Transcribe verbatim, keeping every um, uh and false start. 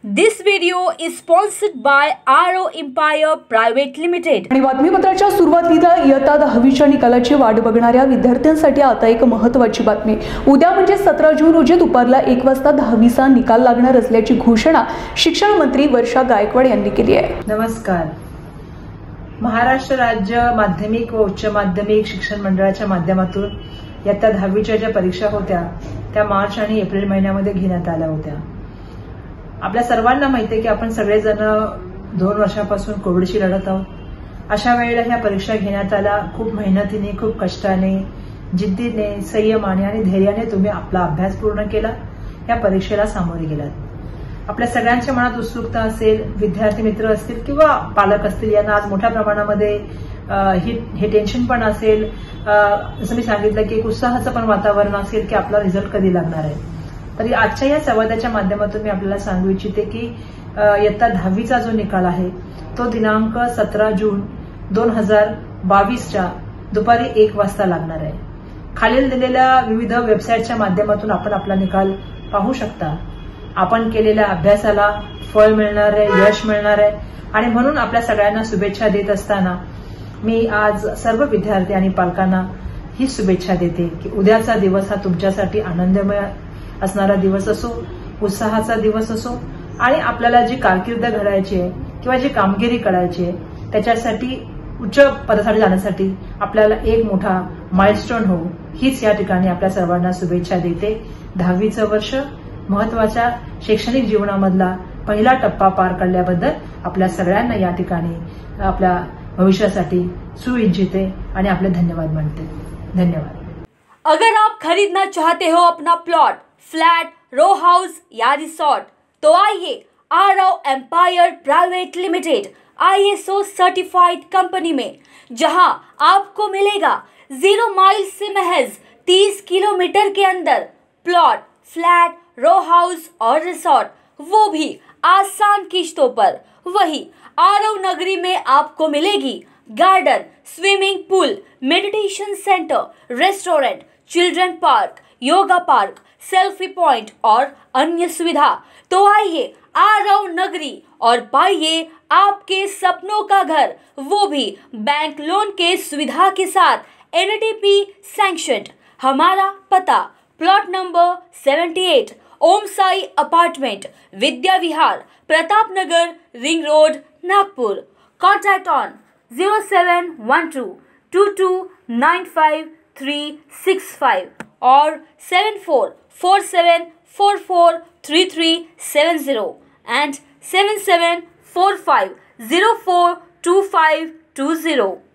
This video is sponsored by Arrow Empire Private Limited. आणि बातमीपत्राच्या सुरुवातीला इयत्ता दहावीच्या निकालाची वाट बघणाऱ्या विद्यार्थ्यांसाठी आता एक महत्त्वाची बातमी. उद्या म्हणजे सतरा जून रोजी दुपारला एक वाजता दहावीचा निकाल लागणार असल्याची घोषणा शिक्षण मंत्री वर्षा गायकवाड यांनी केली आहे. नमस्कार. महाराष्ट्र राज्य माध्यमिक व उच्च माध्यमिक शिक्षण मंडळाच्या माध्यमातून इयत्ता दहावीच्या ज्या परीक्षा होत्या त्या मार्च आणि एप्रिल महिन्यामध्ये घेण्यात आल्या होत्या. आपल्या सर्वांना माहिती आहे की आपण सगळेजण दोन वर्षापासून कोविडशी लढत आहोत. अशा वेळेला ह्या परीक्षा घेण्यात आल्या. खूप मेहनतीने, खूप कष्टाने, जिद्दीने, संयमाने आणि धैर्याने तुम्ही आपला अभ्यास पूर्ण केला, या परीक्षेला सामोरे गेलात. आपल्या सगळ्यांच्या मनात उत्सुकता असेल, विद्यार्थी मित्र असतील किंवा पालक असतील, यांना आज मोठ्या प्रमाणामध्ये हे टेन्शन पण असेल. जसं मी सांगितलं की एक उत्साहाचं पण वातावरण असेल की आपला रिझल्ट कधी लागणार आहे. तरी आजच्या या संवादाच्या माध्यमातून मी आपल्याला सांगू इच्छिते की इयत्ता दहावीचा जो निकाल आहे तो दिनांक सतरा जून दोन हजार बावीसच्या दुपारी एक वाजता लागणार आहे. खालील दिलेल्या विविध वेबसाईटच्या माध्यमातून आपण आपला निकाल पाहू शकता. आपण केलेल्या अभ्यासाला फळ मिळणार आहे, यश मिळणार आहे आणि म्हणून आपल्या सगळ्यांना शुभेच्छा देत असताना मी आज सर्व विद्यार्थी आणि पालकांना ही शुभेच्छा देते की उद्याचा दिवस हा तुमच्यासाठी आनंदमय असणारा दिवस असो, उत्साहाचा दिवस असो आणि आपल्याला जी कारकीर्द घडायची आहे किंवा जी कामगिरी करायची आहे त्याच्यासाठी उच्च पदासाठी जाण्यासाठी आपल्याला एक मोठा माइलस्टोन हो, हीच या ठिकाणी आपल्या सर्वांना शुभेच्छा देते. दहावीचं वर्ष महत्वाच्या शैक्षणिक जीवनामधला पहिला टप्पा पार काढल्याबद्दल आपल्या सगळ्यांना या ठिकाणी आपल्या भविष्यासाठी शुभेच्छिते आणि आपले धन्यवाद मानते. धन्यवाद. अगर आप खरीदना चाहते हो अपना प्लॉट, फ्लैट, रो हाउस या रिसोर्ट, तो आइए Aarav empire private limited I S O certified company में, जहां आपको मिलेगा जीरो माइल से महज तीस किलोमीटर के अंदर प्लॉट, फ्लैट, रो हाउस और रिसोर्ट, वो भी आसान किश्तों पर. वही आरव नगरी में आपको मिलेगी garden, swimming pool, meditation centre, restaurant, children park, yoga park, selfie point और अन्य सुविधा. तो आइए आरव नगरी और पाइए आपके सपनों का घर, वो भी बैंक लोन के सुविधा के साथ, एन डी पी सैंक्शनड. हमारा पता प्लॉट नंबर अठहत्तर, Om Sai apartment, Vidya Vihar, Pratap Nagar, ring road, Nagpur. Contact on zero seven one two two two nine five three six five or seven four four seven four four three three seven zero and seven seven four five zero four two five two zero.